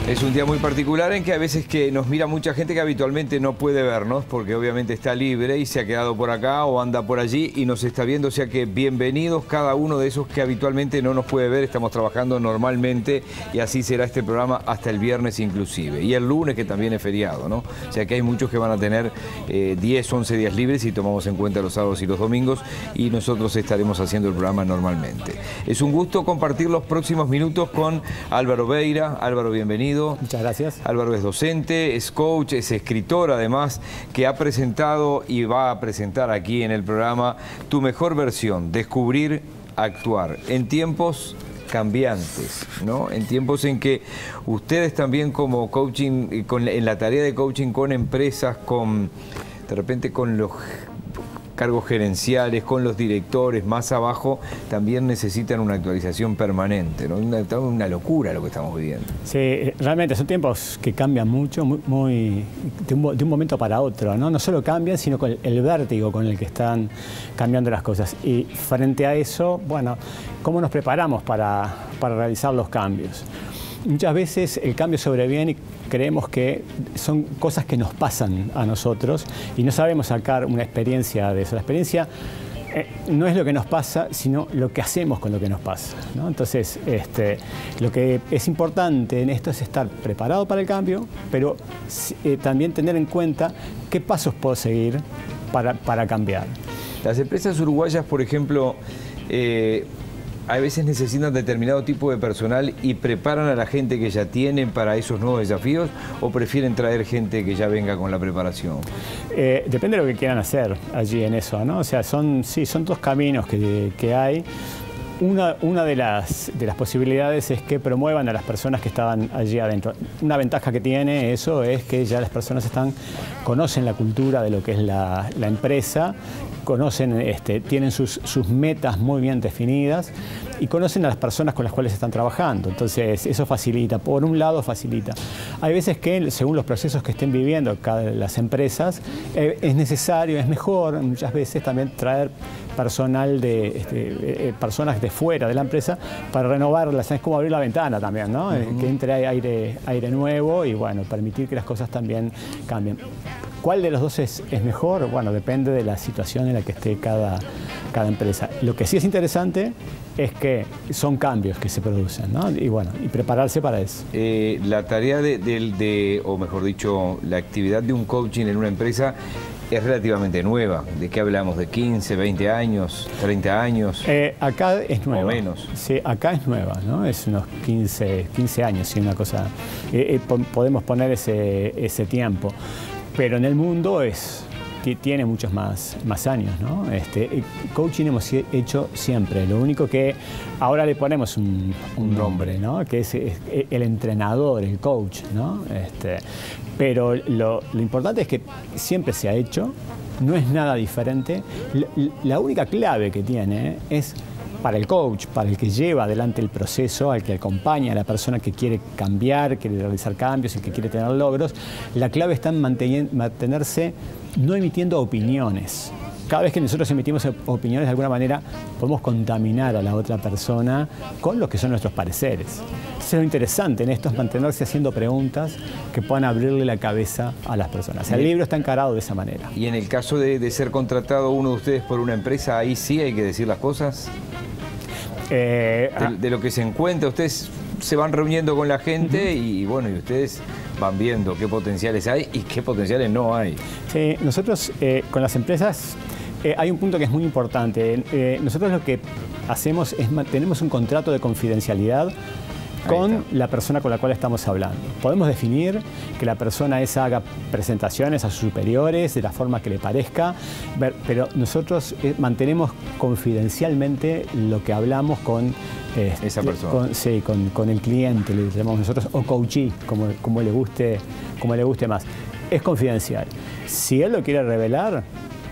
Es un día muy particular en que a veces que nos mira mucha gente que habitualmente no puede vernos porque obviamente está libre y se ha quedado por acá o anda por allí y nos está viendo, o sea que bienvenidos cada uno de esos que habitualmente no nos puede ver. Estamos trabajando normalmente y así será este programa hasta el viernes inclusive y el lunes, que también es feriado, ¿no? O sea que hay muchos que van a tener 10, 11 días libres si tomamos en cuenta los sábados y los domingos, y nosotros estaremos haciendo el programa normalmente. Es un gusto compartir los próximos minutos con Álvaro Beira. Álvaro, bienvenido. Muchas gracias. Álvaro es docente, es coach, es escritor además, que ha presentado y va a presentar aquí en el programa Tu Mejor Versión, Descubrir, Actuar, en tiempos cambiantes, ¿no? En tiempos en que ustedes también como coaching, en la tarea de coaching con empresas, de repente con los cargos gerenciales, con los directores más abajo, también necesitan una actualización permanente, ¿no? Una locura lo que estamos viviendo. Sí, realmente son tiempos que cambian mucho, de un momento para otro, ¿no? No solo cambian, sino con el vértigo con el que están cambiando las cosas. Y frente a eso, bueno, ¿cómo nos preparamos para realizar los cambios? Muchas veces el cambio sobreviene y creemos que son cosas que nos pasan a nosotros y no sabemos sacar una experiencia de eso. La experiencia no es lo que nos pasa, sino lo que hacemos con lo que nos pasa, ¿no? Entonces, lo que es importante en esto es estar preparado para el cambio, pero también tener en cuenta qué pasos puedo seguir para cambiar. Las empresas uruguayas, por ejemplo, a veces necesitan determinado tipo de personal y preparan a la gente que ya tienen para esos nuevos desafíos, o prefieren traer gente que ya venga con la preparación. Depende de lo que quieran hacer allí en eso, ¿no? O sea, son dos caminos que hay. Una de las posibilidades es que promuevan a las personas que estaban allí adentro. Una ventaja que tiene eso es que ya las personas conocen la cultura de lo que es la empresa, tienen sus metas muy bien definidas y conocen a las personas con las cuales están trabajando. Entonces, eso facilita, por un lado facilita. Hay veces que, según los procesos que estén viviendo las empresas, es necesario, es mejor muchas veces también traer personal personas de fuera de la empresa para renovarlas. Es como abrir la ventana también, ¿no? Que entre aire nuevo y, bueno, permitir que las cosas también cambien. ¿Cuál de los dos es mejor? Bueno, depende de la situación en la que esté cada empresa. Lo que sí es interesante es que son cambios que se producen, ¿no? Y bueno, y prepararse para eso. La tarea o mejor dicho, la actividad de un coaching en una empresa es relativamente nueva. ¿De qué hablamos? ¿De 15, 20 años, 30 años? Acá es nueva. O menos. Sí, acá es nueva, ¿no? Es unos 15 años, sí, una cosa. Podemos poner ese tiempo. Pero en el mundo tiene muchos más años, ¿no? Coaching hemos hecho siempre. Lo único que ahora le ponemos un nombre, ¿no? Que es el entrenador, el coach, ¿no? Pero lo importante es que siempre se ha hecho, no es nada diferente. La única clave que tiene es para el coach, para el que lleva adelante el proceso, al que acompaña a la persona que quiere cambiar, quiere realizar cambios, el que quiere tener logros. La clave está en mantenerse no emitiendo opiniones. Cada vez que nosotros emitimos opiniones, de alguna manera podemos contaminar a la otra persona con lo que son nuestros pareceres. Entonces, lo interesante en esto es mantenerse haciendo preguntas que puedan abrirle la cabeza a las personas. El libro está encarado de esa manera. Y en el caso de ser contratado uno de ustedes por una empresa, ahí sí hay que decir las cosas. De lo que se encuentra, ustedes se van reuniendo con la gente y bueno, y ustedes van viendo qué potenciales hay y qué potenciales no hay. Sí, nosotros con las empresas hay un punto que es muy importante. Nosotros lo que hacemos es tenemos un contrato de confidencialidad con la persona con la cual estamos hablando. Podemos definir que la persona haga presentaciones a sus superiores de la forma que le parezca, pero nosotros mantenemos confidencialmente lo que hablamos con esa persona. Con el cliente, le llamamos nosotros, o coachee, como le guste más. Es confidencial. Si él lo quiere revelar,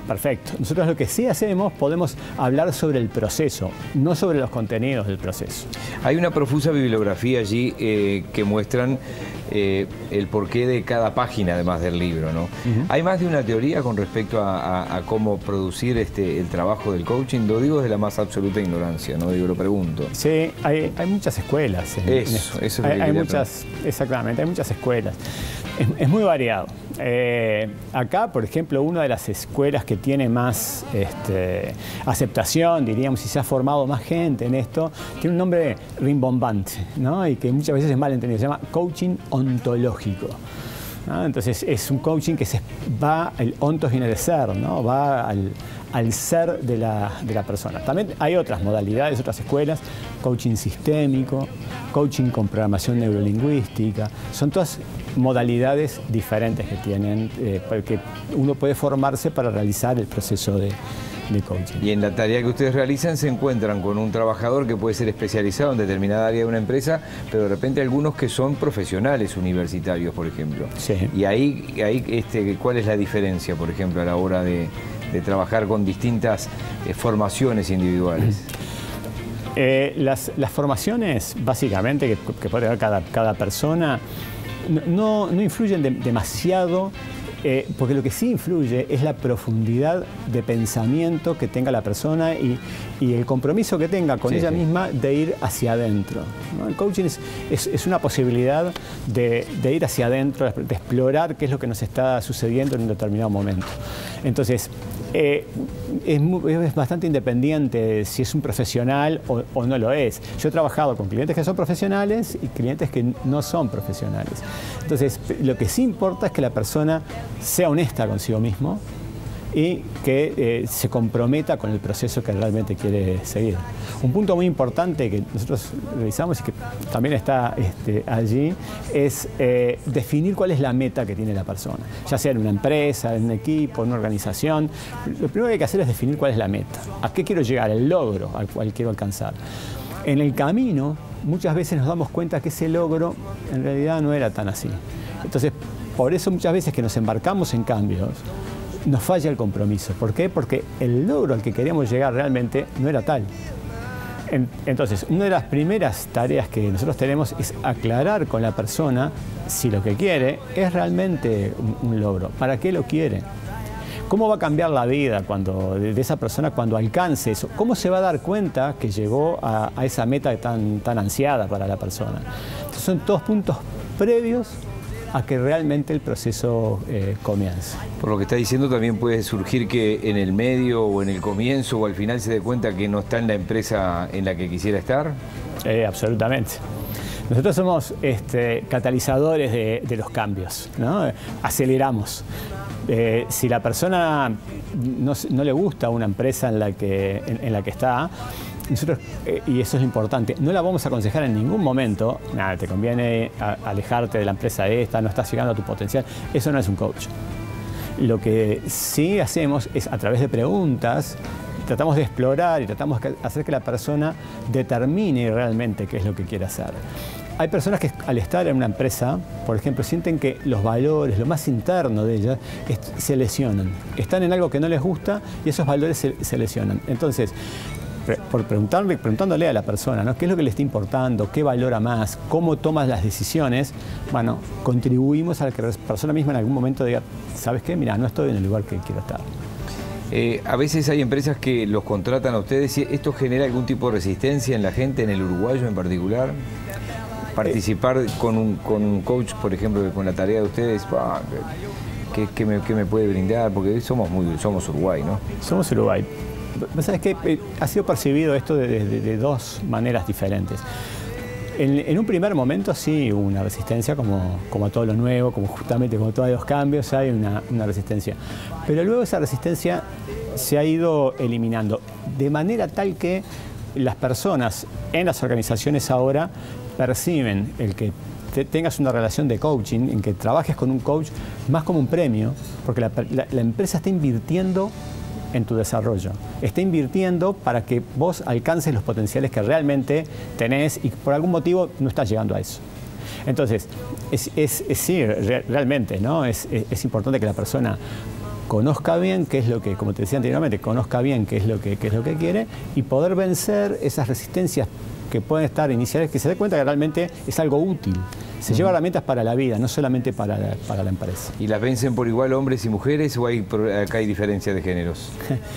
perfecto. Nosotros lo que sí hacemos, podemos hablar sobre el proceso, no sobre los contenidos del proceso. Hay una profusa bibliografía allí que muestran el porqué de cada página, además del libro, ¿no? ¿Hay más de una teoría con respecto a cómo producir el trabajo del coaching? Lo digo desde la más absoluta ignorancia, ¿no? Digo, lo pregunto. Sí, hay muchas escuelas. Eso es lo que hay muchas, exactamente, hay muchas escuelas. Es muy variado. Acá, por ejemplo, una de las escuelas que tiene más aceptación, diríamos, y se ha formado más gente en esto, tiene un nombre rimbombante, ¿no? Y que muchas veces es mal entendido, se llama coaching ontológico, ¿no? Entonces es un coaching que va, el ontos viene de ser, ¿no? Va al ser de la persona. También hay otras modalidades, otras escuelas, coaching sistémico, coaching con programación neurolingüística, son todas modalidades diferentes que tienen, que uno puede formarse para realizar el proceso de coaching. Y en la tarea que ustedes realizan se encuentran con un trabajador que puede ser especializado en determinada área de una empresa, pero de repente algunos que son profesionales universitarios, por ejemplo. Sí. Y ahí ¿cuál es la diferencia, por ejemplo, a la hora de trabajar con distintas formaciones individuales? Las formaciones, básicamente, que puede tener cada persona, no influyen demasiado, porque lo que sí influye es la profundidad de pensamiento que tenga la persona y el compromiso que tenga con ella misma de ir hacia adentro, ¿no? El coaching es una posibilidad de ir hacia adentro, de explorar qué es lo que nos está sucediendo en un determinado momento. Entonces, es bastante independiente si es un profesional o no lo es. Yo he trabajado con clientes que son profesionales y clientes que no son profesionales. Entonces, lo que sí importa es que la persona sea honesta consigo mismo y que se comprometa con el proceso que realmente quiere seguir. Un punto muy importante que nosotros realizamos y que también está allí es definir cuál es la meta que tiene la persona, ya sea en una empresa, en un equipo, en una organización. Lo primero que hay que hacer es definir cuál es la meta, a qué quiero llegar, el logro al cual quiero alcanzar. En el camino, muchas veces nos damos cuenta que ese logro en realidad no era tan así. Entonces, por eso muchas veces que nos embarcamos en cambios, nos falla el compromiso. ¿Por qué? Porque el logro al que queríamos llegar realmente no era tal. Entonces, una de las primeras tareas que nosotros tenemos es aclarar con la persona si lo que quiere es realmente un logro. ¿Para qué lo quiere? ¿Cómo va a cambiar la vida de esa persona cuando alcance eso? ¿Cómo se va a dar cuenta que llegó a esa meta tan ansiada para la persona? Entonces, son todos puntos previos a que realmente el proceso comience. Por lo que está diciendo, también puede surgir que en el medio o en el comienzo o al final se dé cuenta que no está en la empresa en la que quisiera estar. Absolutamente. Nosotros somos catalizadores de los cambios, ¿no? Aceleramos. Si la persona no le gusta una empresa en la que está, nosotros, y eso es lo importante, no la vamos a aconsejar en ningún momento, nada, te conviene alejarte de la empresa esta, no estás llegando a tu potencial. Eso no es un coach. Lo que sí hacemos es, a través de preguntas, tratamos de explorar y tratamos de hacer que la persona determine realmente qué es lo que quiere hacer. Hay personas que al estar en una empresa, por ejemplo, sienten que los valores, lo más interno de ellas, se lesionan. Están en algo que no les gusta y esos valores se lesionan. Entonces, preguntándole a la persona, ¿no?, qué es lo que le está importando, qué valora más, cómo tomas las decisiones, bueno, contribuimos a que la persona misma en algún momento diga, ¿sabes qué? Mira, no estoy en el lugar que quiero estar. A veces hay empresas que los contratan a ustedes y ¿esto genera algún tipo de resistencia en la gente, en el uruguayo en particular? Participar con un coach, por ejemplo, con la tarea de ustedes, ¿qué me puede brindar? Porque somos Uruguay, ¿no? Somos Uruguay. ¿Sabes qué? Ha sido percibido esto de dos maneras diferentes. En un primer momento sí hubo una resistencia, como a todo lo nuevo, justamente como todos los cambios, hay una resistencia. Pero luego esa resistencia se ha ido eliminando, de manera tal que las personas en las organizaciones ahora perciben el que tengas una relación de coaching, en que trabajes con un coach, más como un premio, porque la empresa está invirtiendo en tu desarrollo. Está invirtiendo para que vos alcances los potenciales que realmente tenés y por algún motivo no estás llegando a eso. Entonces, sí, realmente, ¿no? Es importante que la persona conozca bien qué es lo que, como te decía anteriormente, conozca bien qué es lo que quiere y poder vencer esas resistencias que pueden estar iniciales, que se dé cuenta que realmente es algo útil. Se lleva herramientas para la vida, no solamente para la empresa. ¿Y las vencen por igual hombres y mujeres o acá hay diferencia de géneros?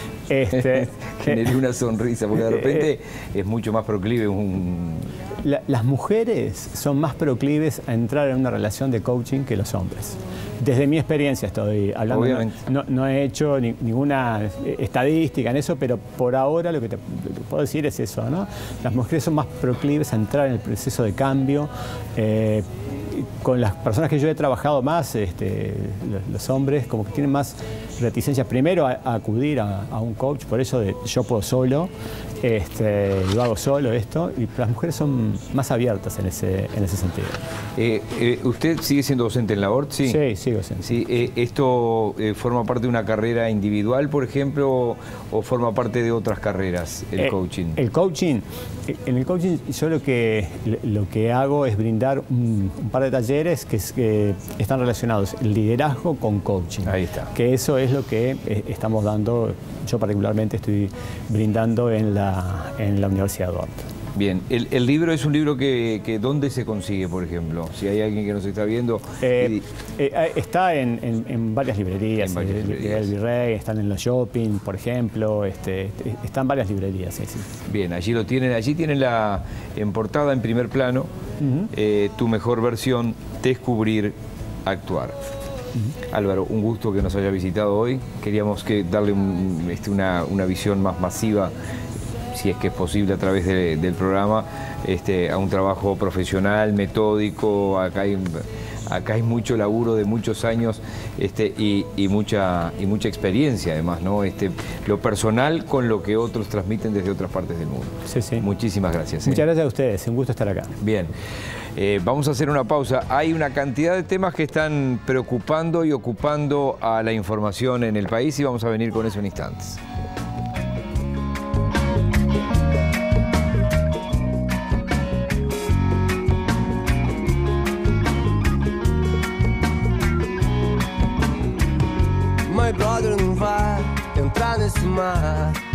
Generé una sonrisa, porque de repente es mucho más proclive Las mujeres son más proclives a entrar en una relación de coaching que los hombres. Desde mi experiencia estoy hablando, no he hecho ninguna estadística en eso, pero por ahora lo que te puedo decir es eso, ¿no? Las mujeres son más proclives a entrar en el proceso de cambio. Con las personas que yo he trabajado más, los hombres como que tienen más reticencia primero a acudir a un coach, por eso de yo puedo solo, lo hago solo esto, y las mujeres son más abiertas en ese sentido. ¿Usted sigue siendo docente en la ORT? Sí, sí, sigo siendo. Sí, ¿esto forma parte de una carrera individual, por ejemplo, o forma parte de otras carreras, el coaching? En el coaching yo lo que hago es brindar un par de talleres que están relacionados, el liderazgo con coaching. Ahí está. Que eso es lo que estamos dando, yo particularmente estoy brindando en la Universidad de Ort. Bien, el libro es un libro que ¿dónde se consigue, por ejemplo? Si hay alguien que nos está viendo. Está en varias librerías, el Virrey, están en la Shopping, por ejemplo, están en varias librerías. Sí. Bien, allí lo tienen, allí tienen en portada, en primer plano, tu mejor versión, descubrir, actuar. Álvaro, un gusto que nos haya visitado hoy. Queríamos darle una visión más masiva, si es que es posible a través del programa, a un trabajo profesional, metódico. Acá hay mucho laburo de muchos años y mucha experiencia además, ¿no? Lo personal con lo que otros transmiten desde otras partes del mundo. Sí. Muchísimas gracias. Muchas gracias a ustedes, un gusto estar acá. Bien, vamos a hacer una pausa. Hay una cantidad de temas que están preocupando y ocupando a la información en el país y vamos a venir con eso en instantes. My brother não vai entrar nesse mar.